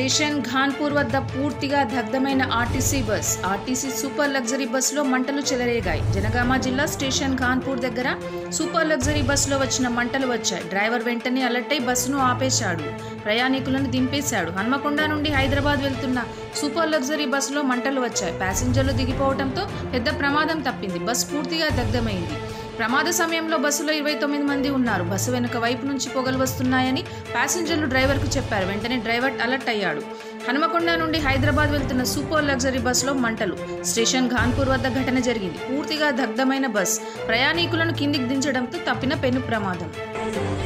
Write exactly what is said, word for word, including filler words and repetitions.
Station Ghanpur వద్ద పూర్తిగా దగ్ధమైన RTC bus. RTC super luxury బస్సులో మంటలు చెలరేగాయి. జనగామ జిల్లా స్టేషన్ ఘాన్పూర్ దగ్గర సూపర్ లగ్జరీ బస్సులో వచ్చిన మంటలు వచ్చాయి. డ్రైవర్ వెంటనే అలర్ట్ అయి బస్సును ఆపేశాడు. ప్రయాణికులను దింపేశాడు. హన్మకొండ నుండి హైదరాబాద్ వెళ్తున్న సూపర్ లగ్జరీ బస్సులో మంటలు వచ్చాయి. ప్యాసింజర్లు దిగిపోవడంతో పెద్ద ప్రమాదం తప్పింది. బస్సు పూర్తిగా దగ్ధమైంది. ప్రమాద సమయంలో బస్సులో ఇరవై తొమ్మిది మంది ఉన్నారు. బస్సు వెనుక వైపు నుంచి పొగలు వస్తున్నాయని ప్యాసింజర్లు డ్రైవర్కు చెప్పారు. వెంటనే డ్రైవర్ అలర్ట్ అయ్యాడు. హనుమకొండ నుండి హైదరాబాద్ వెళ్తున్న సూపర్ లగ్జరీ బస్సులో మంటలు. స్టేషన్ ఘాన్పూర్ వద్ద ఘటన జరిగింది. పూర్తిగా దగ్ధమైన బస్ ప్రయాణికులను కిందికి దించడంతో తప్పిన పెను ప్రమాదం.